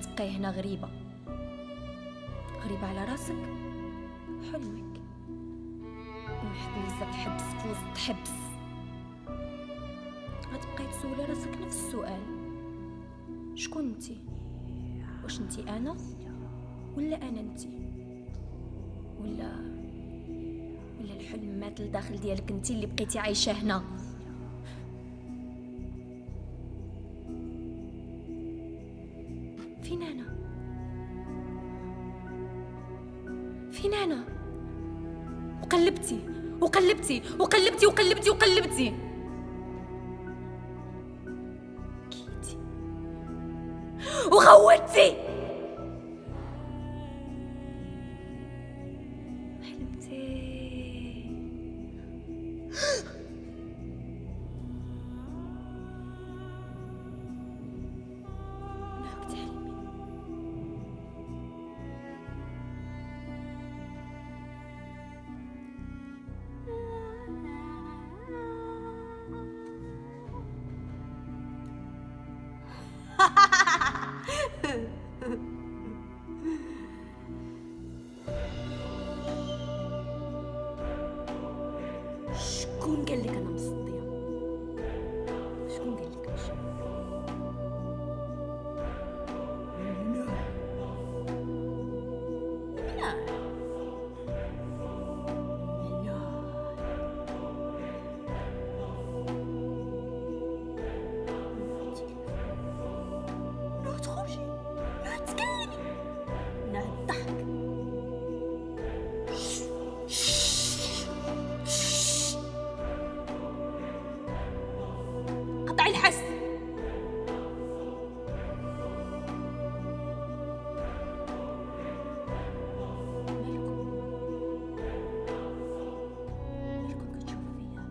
تبقاي هنا غريبه على راسك، حلمك ومحبوسه بحبس في وسط حبس. غتبقاي تسولي راسك نفس السؤال، شكون انتي؟ واش انتي انا ولا انا انتي؟ ولا الحلم مات لداخل ديالك انتي اللي بقيتي عايشه هنا؟ فين انا؟ وقلبتي كيتي وغوتي، حلمتي نهبتي حلمي. شكون قال لك انا مصديه؟ شكون قال لك ماشي؟ لا تخرجي، لا تسكني، لا الضحك. قطعي الحس. مالكم كتشوفوا فيا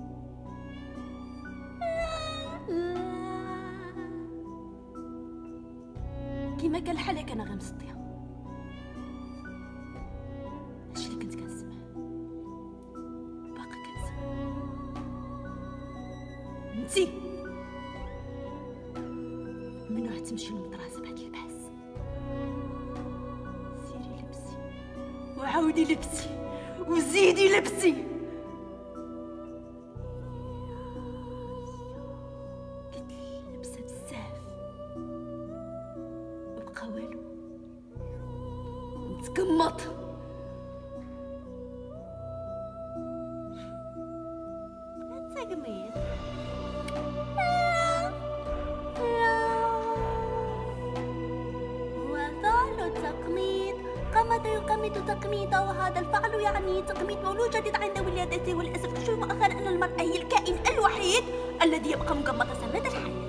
كيما قال حالك انا غير مصديه. هادشي اللي كنت كنسمع، باقا كنسمع. انتي منو غتمشي للمدرسه بهاد اللباس؟ سيري لبسي وعاودي لبسي وزيدي لبسي. قلت لبسه بزاف مبقى والو، نتقمط. تقميط وفعل تقميط، قمد يقمط تقميطا، وهذا الفعل يعني تقميط مولود جديد عند ولادته. وللأسف اكتشف مؤخرا أن المرأة هي الكائن الوحيد الذي يبقى مقمطا مدى الحياة.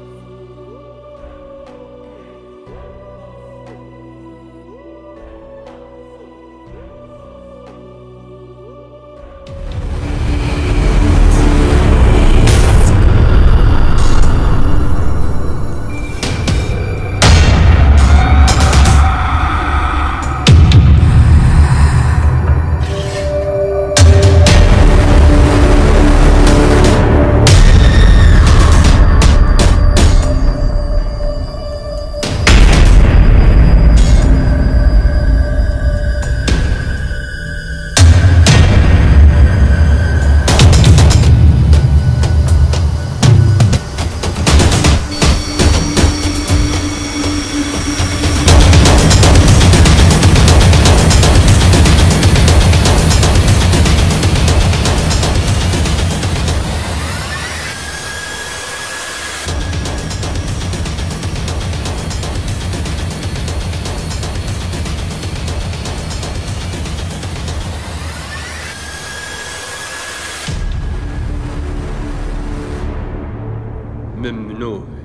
ممنوع.